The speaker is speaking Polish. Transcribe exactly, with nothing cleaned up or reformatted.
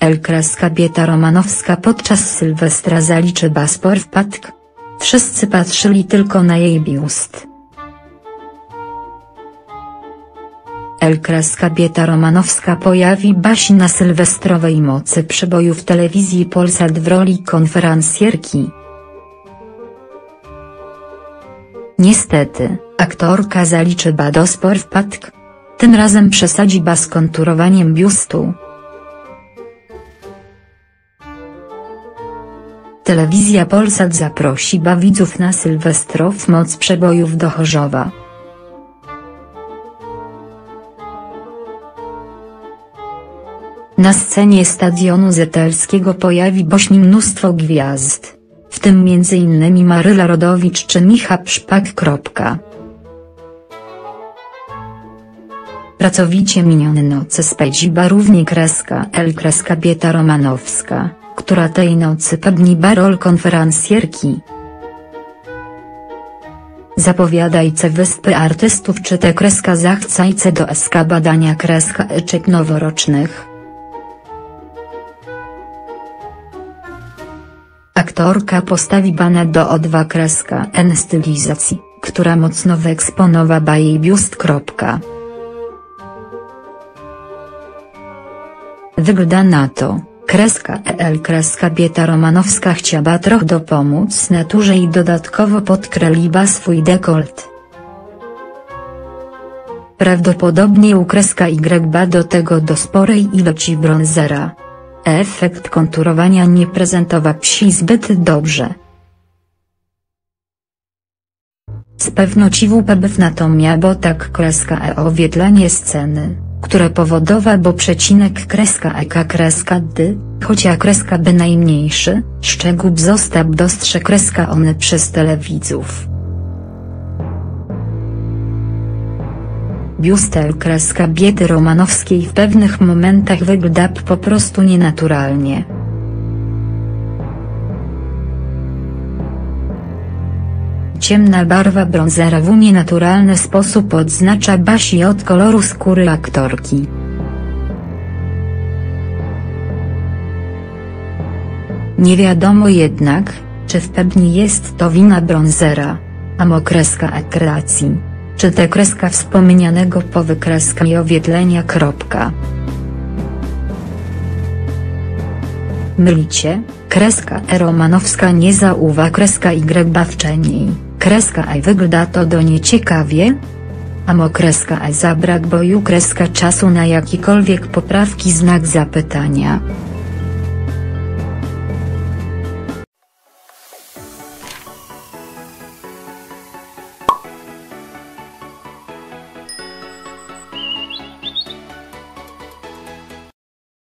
L. Kobieta romanowska podczas Sylwestra zaliczy baspor wpadk. Wszyscy patrzyli tylko na jej biust. L. Kobieta romanowska pojawi Basi na sylwestrowej Mocy Przeboju w telewizji Polsat w roli konferencjerki. Niestety, aktorka zaliczy baspor wpadk. Tym razem przesadzi ba z konturowaniem biustu. Telewizja Polsat zaprosi ba widzów na Sylwestrow Moc Przebojów do Chorzowa. Na scenie stadionu zetelskiego pojawi się mnóstwo gwiazd, w tym między innymi Maryla Rodowicz czy Michał Szpak. Pracowicie minione noce spędzi ba równie kreska L. Kobieta romanowska, która tej nocy pełni ba rol konferencjerki. Zapowiadajce wyspy artystów czy te kreska zachcajce do eska badania kreska eczek noworocznych. Aktorka postawi bana do o dwa n stylizacji, która mocno wyeksponowa jej biust. Wygląda na to, kreska L. Kobieta romanowska chciała trochę dopomóc naturze i dodatkowo podkreśliła swój dekolt. Prawdopodobnie u kreska Y ba do tego do sporej ilości bronzera. Efekt konturowania nie prezentował się zbyt dobrze. Z pewnością pełw natomiast bo tak kreska E oświetlenie sceny, które powodowa bo przecinek kreska E K kreska D, chocia kreska B najmniejszy, szczegół został dostrze kreska one przez telewidzów. Biust L. Kobiety romanowskiej w pewnych momentach wygląda po prostu nienaturalnie. Ciemna barwa brązera w nienaturalny sposób odznacza Basi od koloru skóry aktorki. Nie wiadomo jednak, czy w pełni jest to wina brązera, a mo kreska e kreacji, czy te kreska wspomnianego po wykreska i oświetlenia. Mylicie, kreska E romanowska nie zauwa kreska Y bawczeniej, kreska E wygląda to do nieciekawie? A mo kreska E zabrak boju kreska czasu na jakikolwiek poprawki znak zapytania.